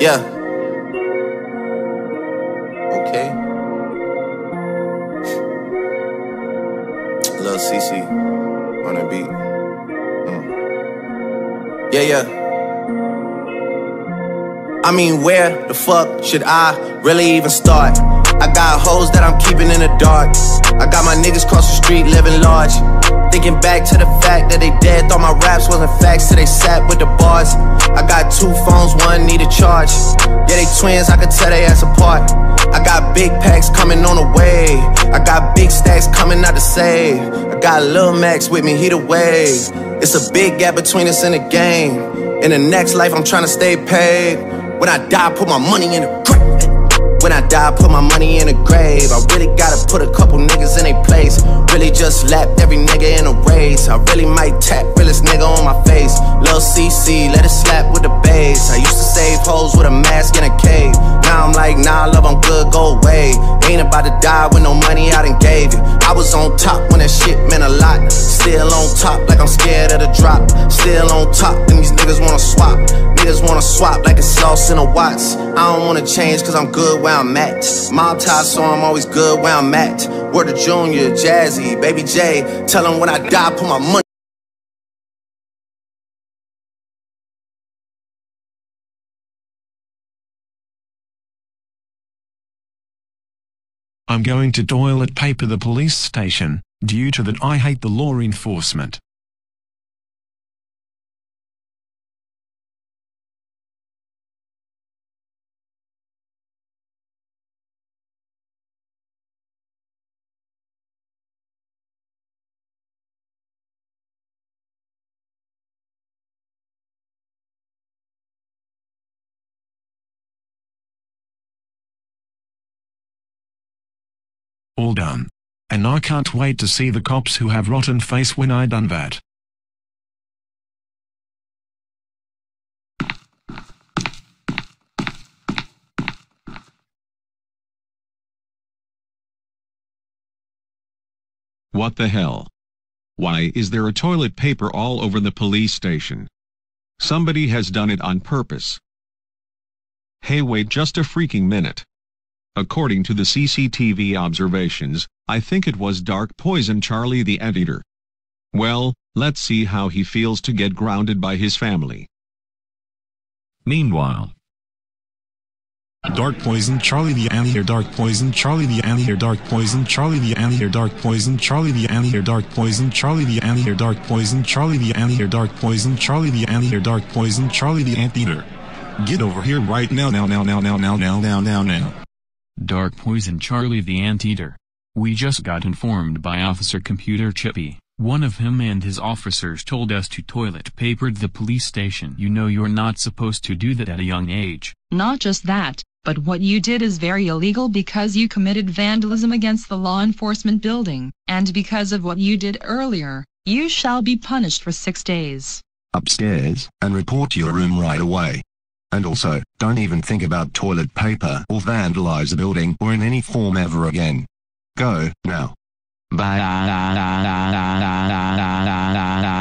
Yeah. Okay. Lil CC on the beat. Yeah. I mean, where the fuck should I really even start? I got hoes that I'm keeping in the dark. I got my niggas cross the street living large. Thinking back to the fact that they dead, thought my raps wasn't facts till they sat with the bars. I got 2 phones, one need a charge. Yeah, they twins, I could tell they ass apart. I got big packs coming on the way. I got big stacks coming out to save. I got Lil Max with me, he the wave. It's a big gap between us and the game. In the next life, I'm trying to stay paid. When I die, put my money in the grave. When I die, put my money in the grave. I really gotta put a couple niggas in their place. Really just lapped every nigga in a race. I really might tap realest nigga on my face. Lil CC, let it slap with the bass. I used to save hoes with a mask in a cave. Now I'm like, nah, love, I'm good, go away. Ain't about to die with no money I done gave you. I was on top when that shit meant a lot. Still on top like I'm scared of the drop. Still on top and these niggas wanna swap. Niggas wanna swap like it's sauce in a Watts. I don't wanna change cause I'm good where I'm at. Mob tie, so I'm always good where I'm at. Word to Junior, Jazzy, Baby J. Tell them when I die, put my money. I'm going to toilet paper the police station, due to that I hate the law enforcement. All done. And I can't wait to see the cops who have rotten face when I done that. What the hell? Why is there a toilet paper all over the police station? Somebody has done it on purpose. Hey, wait just a freaking minute. According to the CCTV observations, I think it was Dark Poison Charlie the Anteater. Well, let's see how he feels to get grounded by his family. Meanwhile, Dark Poison Charlie the Anteater, Dark Poison Charlie the Anteater, Dark Poison Charlie the Anteater, Dark Poison Charlie the Anteater, Dark Poison Charlie the Anteater, Dark Poison Charlie the Anteater, Dark Poison Charlie the Anteater, Dark Poison Charlie the Anteater. Get over here right now. Dark Poison Charlie the Anteater. We just got informed by Officer Computer Chippy. One of him and his officers told us to toilet papered the police station. You know you're not supposed to do that at a young age. Not just that, but what you did is very illegal because you committed vandalism against the law enforcement building, and because of what you did earlier, you shall be punished for 6 days. upstairs, and report to your room right away. And also, don't even think about toilet paper or vandalize the building or in any form ever again. Go, now. Bye.